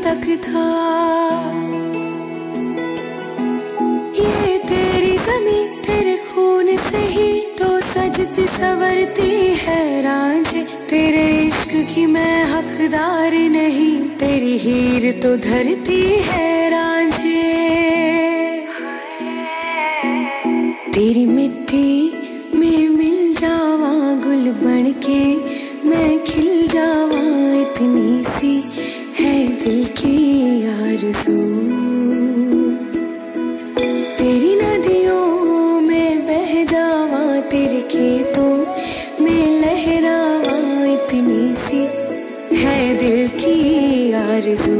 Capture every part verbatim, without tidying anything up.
तक था। ये तेरी ज़मीं तेरे खून से ही तो सजती संवरती है रांझे। तेरे इश्क की मैं हकदार नहीं, तेरी हीर तो धरती है रांझे। तेरी मिट्टी में मिल जावा गुल बन के मैं खिल जावा, इतनी सी है दिल की आरज़ू। तेरी नदियों में बह जावा, तेरे खेतों में लहरावा, इतनी सी है दिल की आरज़ू।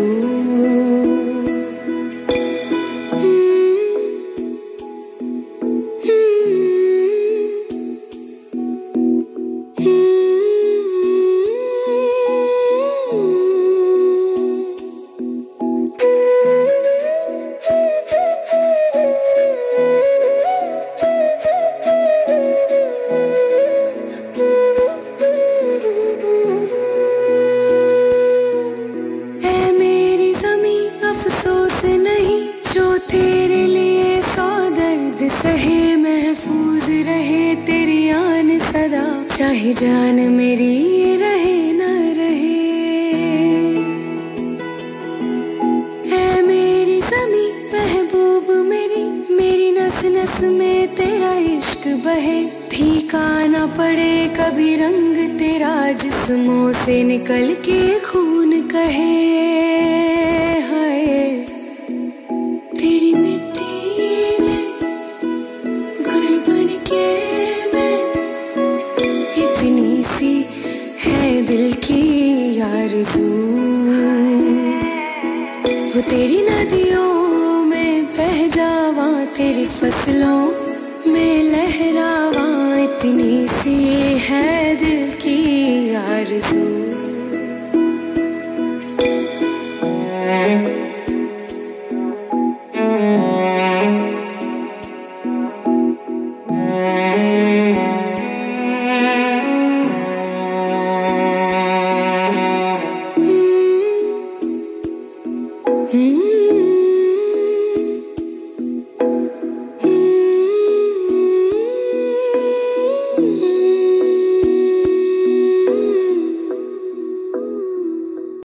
तेरे लिए सौ दर्द सहे, महफूज रहे तेरी आन सदा, चाहे जान मेरी ये रहे ना रहे। ऐ मेरी ज़मीं महबूब मेरी, मेरी नस नस में तेरा इश्क बहे। फीका ना पड़े कभी रंग तेरा, जिस्मों से निकल के खून कहे। तेरी मिट्टी में गुल बन के मैं, इतनी सी है दिल की आरज़ू। वो तेरी नदियों में बह जावा, तेरी फसलों में लहरावा, इतनी सी है दिल की आरज़ू।